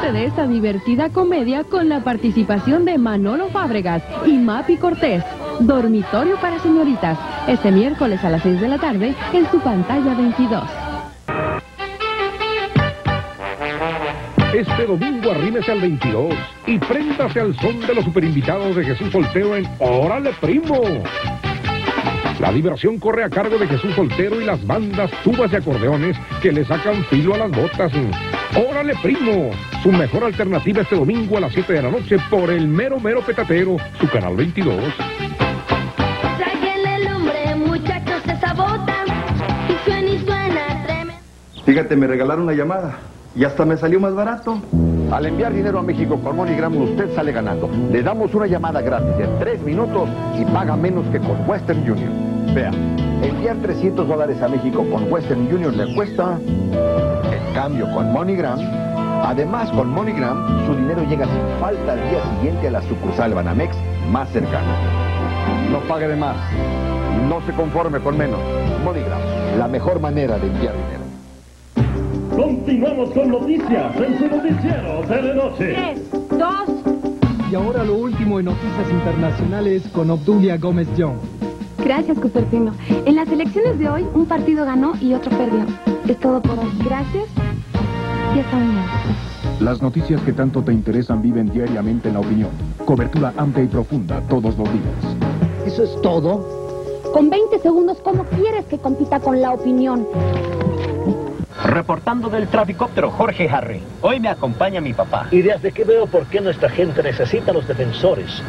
Disfrute de esta divertida comedia con la participación de Manolo Fábregas y Mapi Cortés. Dormitorio para señoritas, este miércoles a las 6 de la tarde en su pantalla 22. Este domingo arrímese al 22 y préndase al son de los superinvitados de Jesús Soltero en ¡Órale, primo! La diversión corre a cargo de Jesús Soltero y las bandas tubas y acordeones que le sacan filo a las botas. ¡Órale, primo! Su mejor alternativa este domingo a las 7 de la noche por el mero petatero, su canal 22. Traigan el hombre, muchachos, se sabotan y suena tremendo. Fíjate, me regalaron una llamada y hasta me salió más barato. Al enviar dinero a México con MoneyGram, usted sale ganando. Le damos una llamada gratis en 3 minutos y paga menos que con Western Union. Vea, enviar $300 a México con Western Union le cuesta, en cambio con MoneyGram, además con MoneyGram, su dinero llega sin falta al día siguiente a la sucursal Banamex más cercana. No pague de más, no se conforme con menos. MoneyGram, la mejor manera de enviar dinero. Continuamos con noticias en su noticiero Telenoche. 3, 2. Y ahora lo último en noticias internacionales con Obdulia Gómez-Young. Gracias, Cupertino. En las elecciones de hoy, un partido ganó y otro perdió. Es todo por hoy. Gracias y hasta mañana. Las noticias que tanto te interesan viven diariamente en La Opinión. Cobertura amplia y profunda todos los días. ¿Eso es todo? Con 20 segundos, ¿cómo quieres que compita con La Opinión? Reportando del traficóptero, Jorge Harry. Hoy me acompaña mi papá. Y desde que veo por qué nuestra gente necesita a los defensores.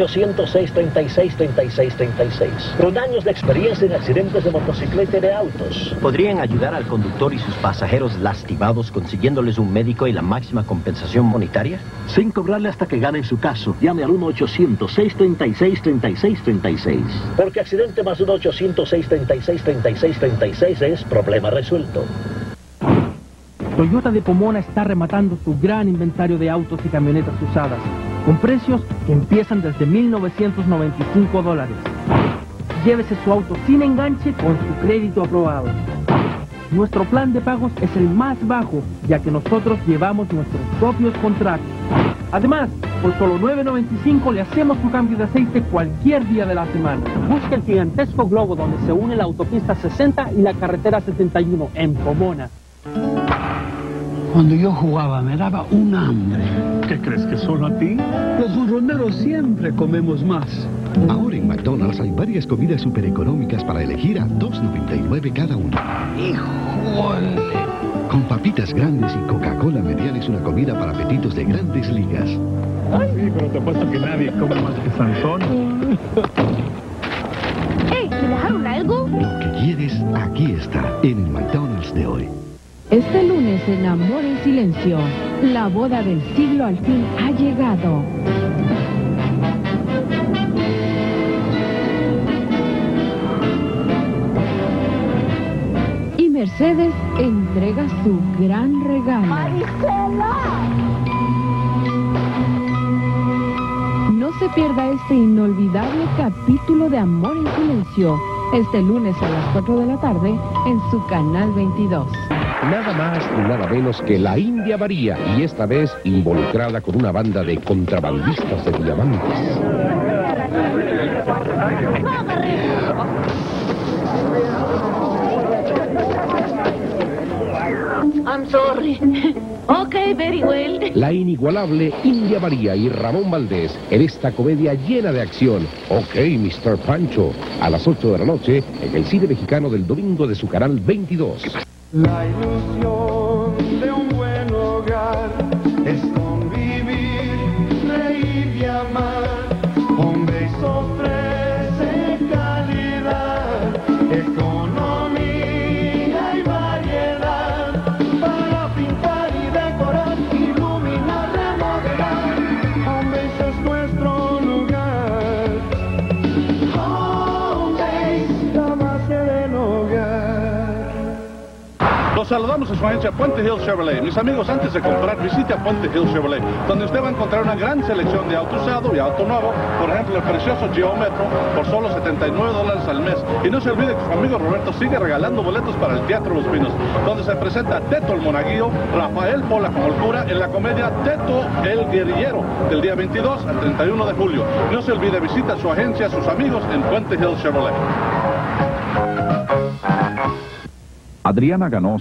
1-800-636-3636. Con años de experiencia en accidentes de motocicleta y de autos. ¿Podrían ayudar al conductor y sus pasajeros lastimados consiguiéndoles un médico y la máxima compensación monetaria? Sin cobrarle hasta que ganen su caso. Llame al 1-800-636-3636. Porque accidente más 1-800-636-3636 es problema resuelto. Toyota de Pomona está rematando su gran inventario de autos y camionetas usadas, con precios que empiezan desde $1,995. Llévese su auto sin enganche con su crédito aprobado. Nuestro plan de pagos es el más bajo, ya que nosotros llevamos nuestros propios contratos. Además, por solo $9.95 le hacemos su cambio de aceite cualquier día de la semana. Busque el gigantesco globo donde se une la autopista 60 y la carretera 71 en Pomona. Cuando yo jugaba me daba un hambre. ¿Qué crees que solo a ti? Los jorroneros siempre comemos más. Ahora en McDonald's hay varias comidas super económicas para elegir a $2.99 cada una. ¡Híjole! Con papitas grandes y Coca-Cola mediana es una comida para apetitos de grandes ligas. Ay, sí, pero te apuesto que nadie come más que Sansón. ¡Ey! ¿Me dejaron algo? Lo que quieres, aquí está, en el McDonald's de hoy. Este lunes en Amor en Silencio, la boda del siglo al fin ha llegado. Y Mercedes entrega su gran regalo. ¡Marisela! No se pierda este inolvidable capítulo de Amor en Silencio, este lunes a las 4 de la tarde en su canal 22. Nada más y nada menos que la India María, y esta vez involucrada con una banda de contrabandistas de diamantes. I'm sorry. Okay, very well. La inigualable India María y Ramón Valdés en esta comedia llena de acción. Ok, Mr. Pancho, a las 8 de la noche en el cine mexicano del domingo de su canal 22. La ilusión de un buen hogar es convivir, reír y amar. Hombre ofrece calidad, economía y variedad para pintar y decorar, iluminar, remodelar. Hombre es nuestro lugar. Hombre, la base del hogar. Los saludamos a su agencia Puente Hill Chevrolet. Mis amigos, antes de comprar, visite a Puente Hill Chevrolet, donde usted va a encontrar una gran selección de auto usado y auto nuevo. Por ejemplo, el precioso Geo Metro por solo $79 al mes. Y no se olvide que su amigo Roberto sigue regalando boletos para el Teatro Los Pinos, donde se presenta Teto el Monaguillo, Rafael Pola como el cura en la comedia Teto el Guerrillero, del día 22 al 31 de julio. No se olvide, visita su agencia, a sus amigos en Puente Hill Chevrolet. Adriana ganó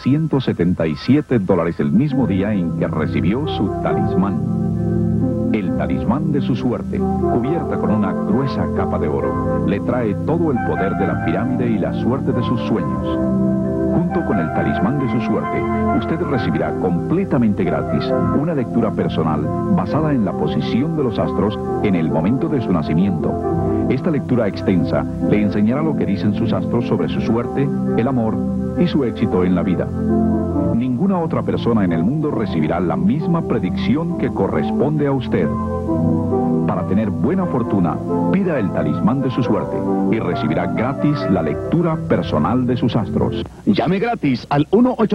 $777 el mismo día en que recibió su talismán. El talismán de su suerte, cubierta con una gruesa capa de oro, le trae todo el poder de la pirámide y la suerte de sus sueños. Junto con el talismán de su suerte, usted recibirá completamente gratis una lectura personal basada en la posición de los astros en el momento de su nacimiento. Esta lectura extensa le enseñará lo que dicen sus astros sobre su suerte, el amor y su éxito en la vida. Ninguna otra persona en el mundo recibirá la misma predicción que corresponde a usted. Para tener buena fortuna, pida el talismán de su suerte y recibirá gratis la lectura personal de sus astros. Llame gratis al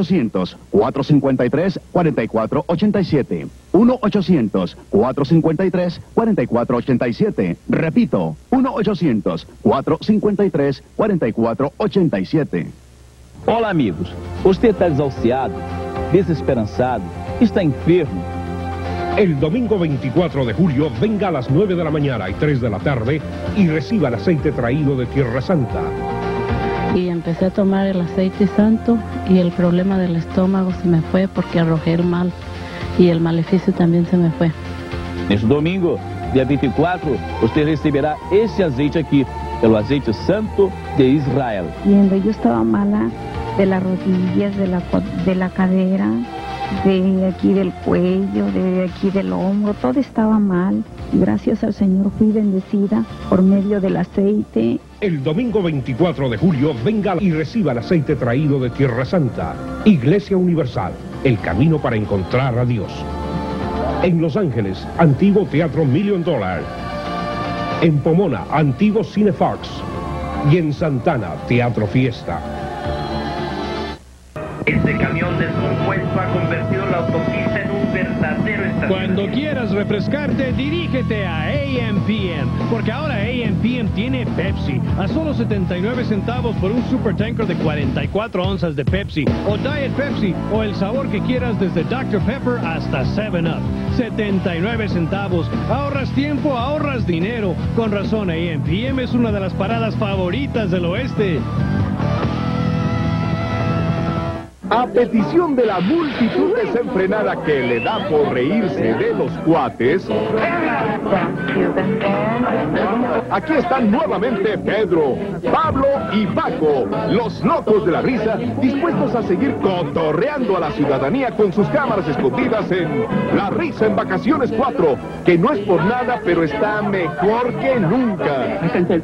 1-800-453-4487. 1-800-453-4487. Repito, 1-800-453-4487. Olá, amigos. Você está desahuciado, desesperançado, está enfermo. El domingo 24 de julio, venga a las 9 de la mañana y 3 de la tarde y reciba el aceite traído de Tierra Santa. Y empecé a tomar el aceite santo y el problema del estómago se me fue porque arrojé el mal y el maleficio también se me fue. Neste domingo, dia 24, usted receberá esse azeite aqui, el aceite santo de Israel. Yo estaba mala de las rodillas, de la cadera, de aquí del cuello, de aquí del hombro, todo estaba mal. Gracias al Señor fui bendecida por medio del aceite. El domingo 24 de julio, venga y reciba el aceite traído de Tierra Santa. Iglesia Universal, el camino para encontrar a Dios. En Los Ángeles, antiguo Teatro $1 Million. En Pomona, antiguo Cine Fox. Y en Santana, Teatro Fiesta. Este camión descompuesto ha convertido la autopista en un verdadero estacionamiento. Cuando quieras refrescarte, dirígete a AM/PM, porque ahora AM/PM tiene Pepsi, a solo 79 centavos por un super tanker de 44 onzas de Pepsi, o Diet Pepsi, o el sabor que quieras desde Dr. Pepper hasta 7-Up. 79 centavos. Ahorras tiempo, ahorras dinero. Con razón, AM/PM es una de las paradas favoritas del oeste. A petición de la multitud desenfrenada que le da por reírse de los cuates, aquí están nuevamente Pedro, Pablo y Paco, los locos de la risa, dispuestos a seguir cotorreando a la ciudadanía con sus cámaras escondidas en La Risa en Vacaciones 4, que no es por nada, pero está mejor que nunca.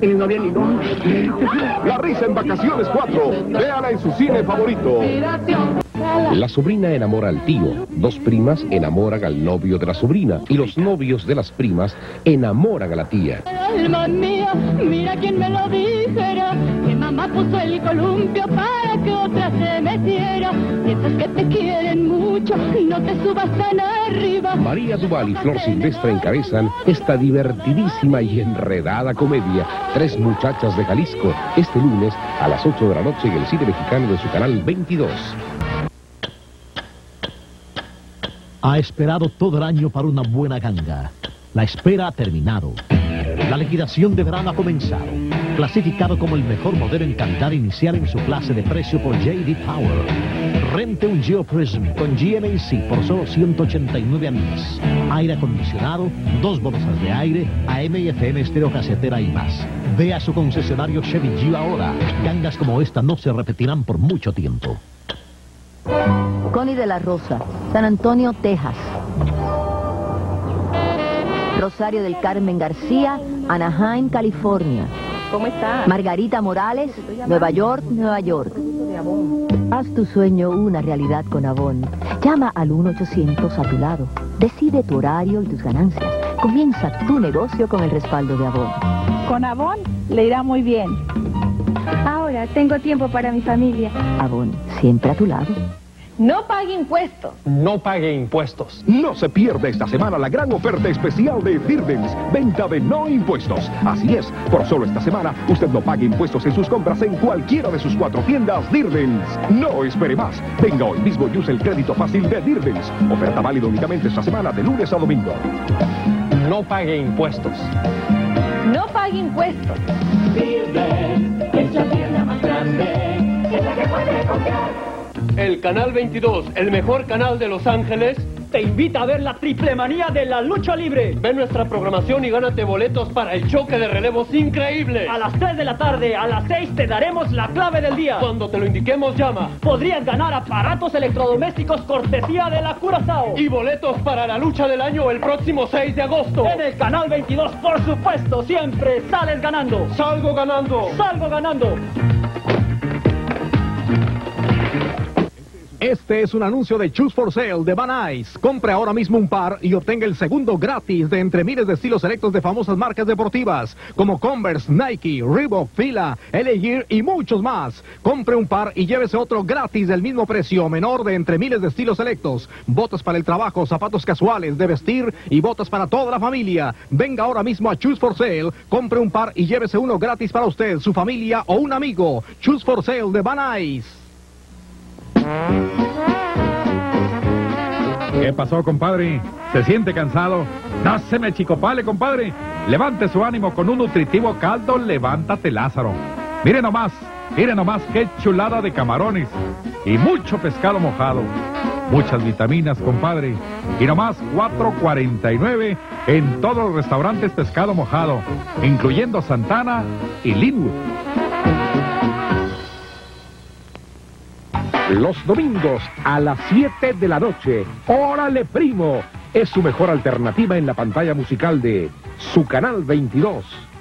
La Risa en Vacaciones 4, véala en su cine favorito. La sobrina enamora al tío, dos primas enamoran al novio de la sobrina y los novios de las primas enamoran a la tía. Alma mía, mira quién me lo dijera, que mamá puso el columpio para que otra se metiera. Piensas que te quieren mucho, no te subas tan arriba. María Duval y Flor Silvestre encabezan esta divertidísima y enredada comedia, Tres Muchachas de Jalisco, este lunes a las 8 de la noche en el cine mexicano de su canal 22. Ha esperado todo el año para una buena ganga. La espera ha terminado. La liquidación de verano ha comenzado. Clasificado como el mejor modelo en calidad inicial en su clase de precio por J.D. Power. Rente un Geoprism con GMC por solo $189 al mes. Aire acondicionado, 2 bolsas de aire, AM y FM estéreo casetera y más. Ve a su concesionario Chevy Geo ahora. Gangas como esta no se repetirán por mucho tiempo. Connie de la Rosa, San Antonio, Texas. Rosario del Carmen García, Anaheim, California. ¿Cómo está? Margarita Morales, Nueva York, Nueva York. Haz tu sueño una realidad con Avon. Llama al 1-800 a tu lado. Decide tu horario y tus ganancias. Comienza tu negocio con el respaldo de Avon. Con Avon le irá muy bien. Ahora tengo tiempo para mi familia. Avon, siempre a tu lado. No pague impuestos. No pague impuestos. No se pierda esta semana la gran oferta especial de Dirdens, venta de no impuestos. Así es, por solo esta semana, usted no pague impuestos en sus compras en cualquiera de sus 4 tiendas Dirdens. No espere más. Venga hoy mismo y use el crédito fácil de Dirdens. Oferta válida únicamente esta semana de lunes a domingo. No pague impuestos. No pague impuestos. Dirdens es la tienda más grande, es la que puede confiar. El Canal 22, el mejor canal de Los Ángeles, te invita a ver la triple manía de la lucha libre. Ve nuestra programación y gánate boletos para el choque de relevos increíble. A las 3 de la tarde, a las 6 te daremos la clave del día. Cuando te lo indiquemos, llama. Podrías ganar aparatos electrodomésticos cortesía de la Curazao. Y boletos para la lucha del año el próximo 6 de agosto. En el Canal 22, por supuesto, siempre sales ganando. Salgo ganando. Salgo ganando. Este es un anuncio de Choose for Sale de Van Nuys. Compre ahora mismo un par y obtenga el segundo gratis de entre miles de estilos selectos de famosas marcas deportivas como Converse, Nike, Reebok, Fila, LA Gear y muchos más. Compre un par y llévese otro gratis del mismo precio, menor de entre miles de estilos selectos. Botas para el trabajo, zapatos casuales, de vestir y botas para toda la familia. Venga ahora mismo a Choose for Sale, compre un par y llévese uno gratis para usted, su familia o un amigo. Choose for Sale de Van Nuys. ¿Qué pasó, compadre? ¿Se siente cansado? No se me achicopale, compadre. Levante su ánimo con un nutritivo caldo Levántate Lázaro. Mire nomás qué chulada de camarones y mucho pescado mojado. Muchas vitaminas, compadre. Y nomás $4.49 en todos los restaurantes pescado mojado, incluyendo Santana y Linwood. Los domingos a las 7 de la noche, Órale Primo, es su mejor alternativa en la pantalla musical de su Canal 22.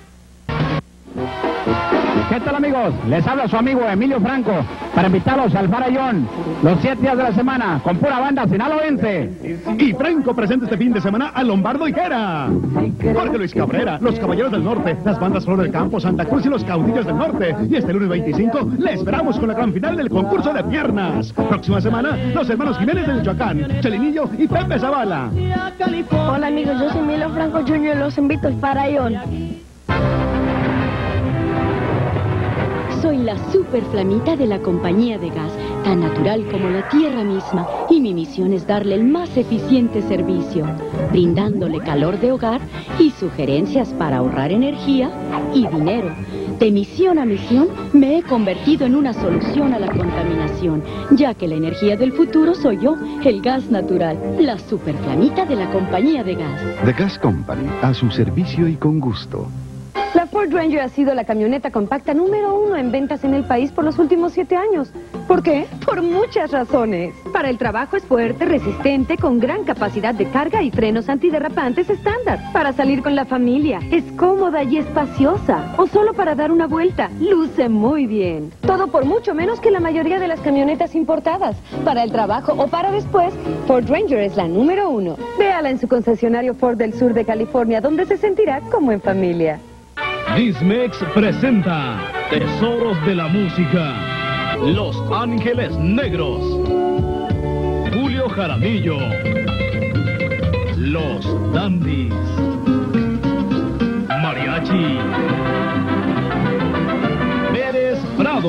¿Qué tal, amigos? Les habla su amigo Emilio Franco para invitarlos al Farallón los 7 días de la semana con pura banda sinaloense. Y Franco presenta este fin de semana a Lombardo Higuera, Jorge Luis Cabrera, los Caballeros del Norte, las bandas Flor del Campo, Santa Cruz y los Caudillos del Norte. Y este lunes 25 le esperamos con la gran final del concurso de piernas. Próxima semana, los hermanos Jiménez de Michoacán, Chelinillo y Pepe Zavala. Hola, amigos, yo soy Emilio Franco Jr. Los invito al Farallón. Soy la super flamita de la compañía de gas, tan natural como la tierra misma, y mi misión es darle el más eficiente servicio, brindándole calor de hogar y sugerencias para ahorrar energía y dinero. De misión a misión, me he convertido en una solución a la contaminación, ya que la energía del futuro soy yo, el gas natural, la super flamita de la compañía de gas. The Gas Company, a su servicio y con gusto. La Ford Ranger ha sido la camioneta compacta número 1 en ventas en el país por los últimos 7 años. ¿Por qué? Por muchas razones. Para el trabajo es fuerte, resistente, con gran capacidad de carga y frenos antiderrapantes estándar. Para salir con la familia, es cómoda y espaciosa. O solo para dar una vuelta, luce muy bien. Todo por mucho menos que la mayoría de las camionetas importadas. Para el trabajo o para después, Ford Ranger es la número 1. Véala en su concesionario Ford del sur de California, donde se sentirá como en familia. Dismex presenta Tesoros de la Música, Los Ángeles Negros, Julio Jaramillo, Los Dandies, Mariachi, Pérez Prado,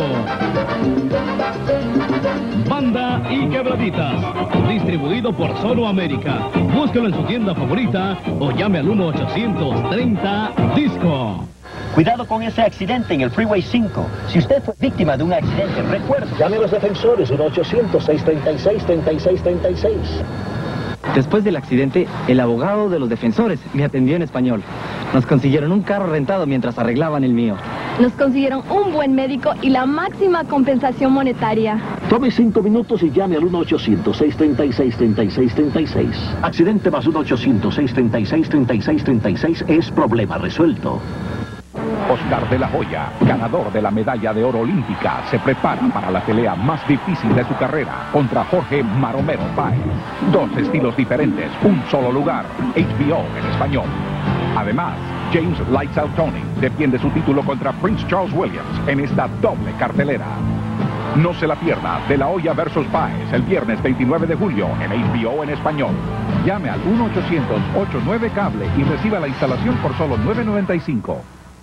Banda y Quebraditas, distribuido por Solo América. Búsquelo en su tienda favorita o llame al 1-830-DISCO. Cuidado con ese accidente en el Freeway 5. Si usted fue víctima de un accidente, recuerde. Llame a los defensores, 1-800-636-3636. Después del accidente, el abogado de los defensores me atendió en español. Nos consiguieron un carro rentado mientras arreglaban el mío. Nos consiguieron un buen médico y la máxima compensación monetaria. Tome 5 minutos y llame al 1-800-636-3636. Accidente más 1-800-636-3636 es problema resuelto. Oscar de la Hoya, ganador de la medalla de oro olímpica, se prepara para la pelea más difícil de su carrera contra Jorge Maromero Páez. 2 estilos diferentes, un solo lugar, HBO en español. Además, James Lights Out Tony defiende su título contra Prince Charles Williams en esta doble cartelera. No se la pierda, De La Hoya vs. Páez, el viernes 29 de julio en HBO en español. Llame al 1-800-89-CABLE y reciba la instalación por solo $9.95.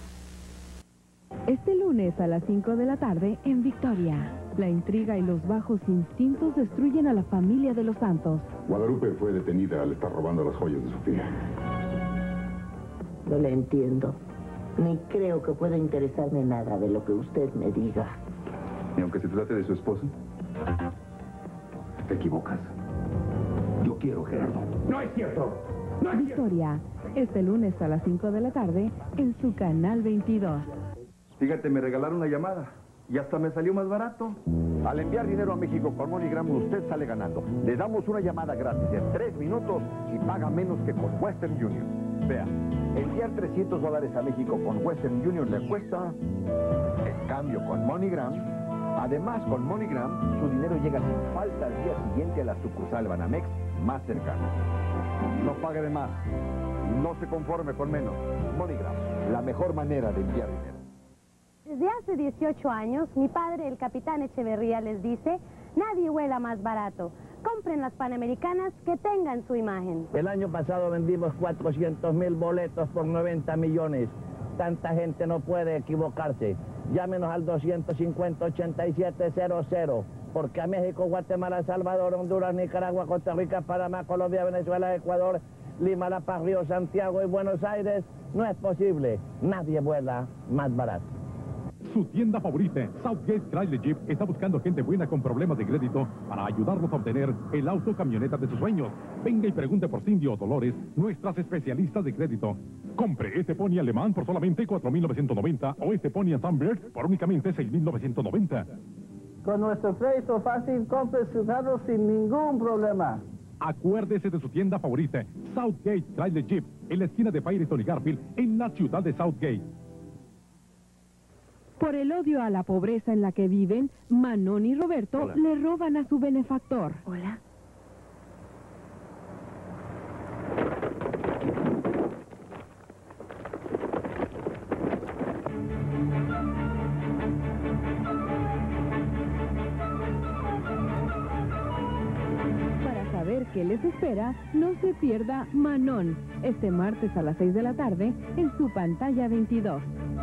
Este lunes a las 5 de la tarde en Victoria. La intriga y los bajos instintos destruyen a la familia de los Santos. Guadalupe fue detenida al estar robando las joyas de Sofía. No le entiendo. Ni creo que pueda interesarme nada de lo que usted me diga. Y aunque se trate de su esposa, te equivocas. Yo quiero Gerardo. ¡No es cierto! ¡No es cierto! Victoria, este lunes a las 5 de la tarde en su canal 22. Fíjate, me regalaron una llamada y hasta me salió más barato. Al enviar dinero a México con MoneyGram, usted sale ganando. Le damos una llamada gratis en 3 minutos y paga menos que con Western Union. Vea, enviar $300 a México con Western Union le cuesta, en cambio con MoneyGram. Además, con MoneyGram, su dinero llega sin falta al día siguiente a la sucursal Banamex más cercana. No pague de más. No se conforme con menos. MoneyGram, la mejor manera de enviar dinero. Desde hace 18 años, mi padre, el capitán Echeverría, les dice, nadie vuela más barato. Compren las Panamericanas que tengan su imagen. El año pasado vendimos 400,000 boletos por 90 millones. Tanta gente no puede equivocarse. Llámenos al 250-8700, porque a México, Guatemala, El Salvador, Honduras, Nicaragua, Costa Rica, Panamá, Colombia, Venezuela, Ecuador, Lima, La Paz, Río, Santiago y Buenos Aires, no es posible. Nadie vuela más barato. Su tienda favorita, Southgate Chrysler Jeep, está buscando gente buena con problemas de crédito para ayudarlos a obtener el auto o camioneta de sus sueños. Venga y pregunte por Cindy o Dolores, nuestras especialistas de crédito. Compre este Pony alemán por solamente $4,990 o este Pony Sunbird por únicamente $6,990. Con nuestro crédito fácil, compre su carro sin ningún problema. Acuérdese de su tienda favorita, Southgate Chrysler Jeep, en la esquina de Firestone y Garfield, en la ciudad de Southgate. Por el odio a la pobreza en la que viven, Manon y Roberto le roban a su benefactor. Hola. Para saber qué les espera, no se pierda Manon, este martes a las 6 de la tarde en su pantalla 22.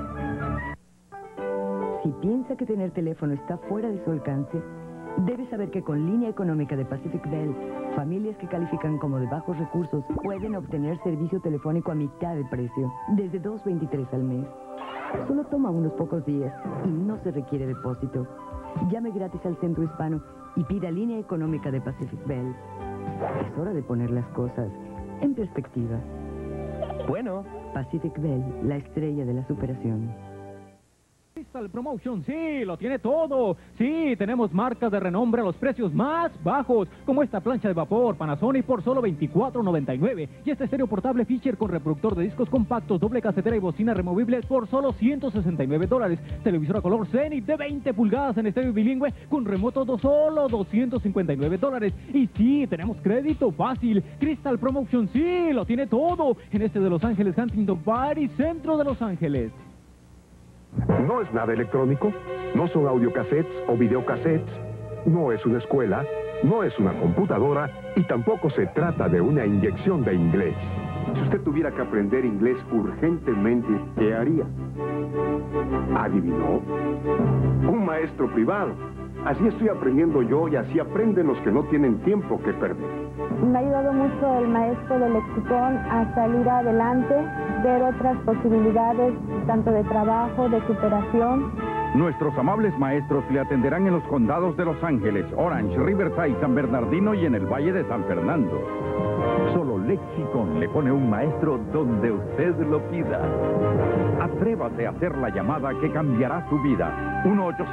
Si piensa que tener teléfono está fuera de su alcance, debe saber que con línea económica de Pacific Bell, familias que califican como de bajos recursos pueden obtener servicio telefónico a mitad de precio, desde $2.23 al mes. Solo toma unos pocos días y no se requiere depósito. Llame gratis al centro hispano y pida línea económica de Pacific Bell. Es hora de poner las cosas en perspectiva. Bueno. Pacific Bell, la estrella de la superación. Crystal Promotion, sí, lo tiene todo. Sí, tenemos marcas de renombre a los precios más bajos, como esta plancha de vapor Panasonic por solo $24.99 y este estéreo portable Fisher con reproductor de discos compactos, doble casetera y bocina removible por solo $169. Televisor a color Zenith de 20 pulgadas en estéreo bilingüe con remoto solo $259. Y sí, tenemos crédito fácil. Crystal Promotion, sí, lo tiene todo en este de Los Ángeles, Huntington Park y centro de Los Ángeles. No es nada electrónico, no son audiocassettes o videocassettes, no es una escuela, no es una computadora y tampoco se trata de una inyección de inglés. Si usted tuviera que aprender inglés urgentemente, ¿qué haría? ¿Adivinó? Un maestro privado. Así estoy aprendiendo yo y así aprenden los que no tienen tiempo que perder. Me ha ayudado mucho el maestro del lexicón a salir adelante, ver otras posibilidades, tanto de trabajo, de superación. Nuestros amables maestros le atenderán en los condados de Los Ángeles, Orange, Riverside, San Bernardino y en el Valle de San Fernando. Solo Lexicon le pone un maestro donde usted lo pida. Atrévase a hacer la llamada que cambiará su vida.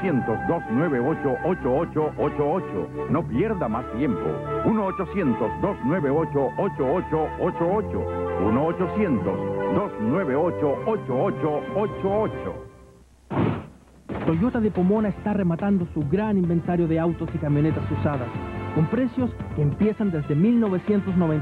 1-800-298-8888. No pierda más tiempo. 1-800-298-8888. 1-800-298-8888. Toyota de Pomona está rematando su gran inventario de autos y camionetas usadas, con precios que empiezan desde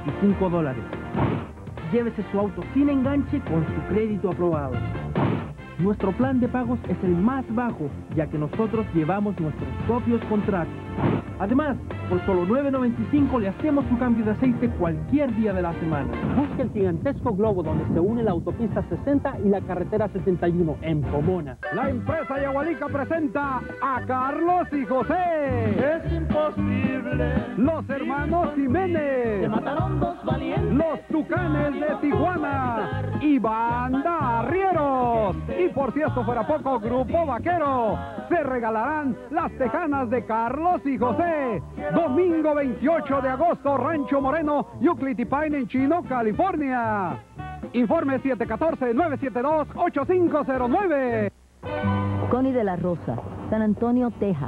$1,995. Llévese su auto sin enganche con su crédito aprobado. nuestro plan de pagos es el más bajo, ya que nosotros llevamos nuestros propios contratos. Además, por solo $9.95 le hacemos un cambio de aceite cualquier día de la semana. Busque el gigantesco globo donde se une la autopista 60 y la carretera 71 en Pomona. La empresa Yagualica presenta a Carlos y José. Es imposible. Los hermanos Jiménez. Se mataron dos valientes. Los Tucanes de Tijuana. Y Banda Arrieros. Y por si esto fuera poco, Grupo Vaquero. Se regalarán las tejanas de Carlos y José. Domingo 28 de agosto, Rancho Moreno, Yuclitipine en Chino, California. Informe 714-972-8509. Connie de la Rosa, San Antonio, Texas.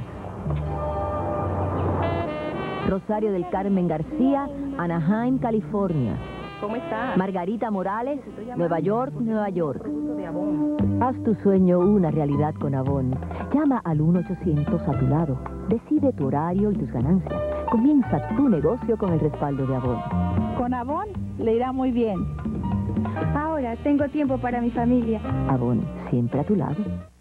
Rosario del Carmen García, Anaheim, California. ¿Cómo está? Margarita Morales, Nueva York, Nueva York. Haz tu sueño una realidad con Avon. Llama al 1-800 a tu lado. Decide tu horario y tus ganancias. Comienza tu negocio con el respaldo de Avon. Con Avon le irá muy bien. Ahora tengo tiempo para mi familia. Avon, siempre a tu lado.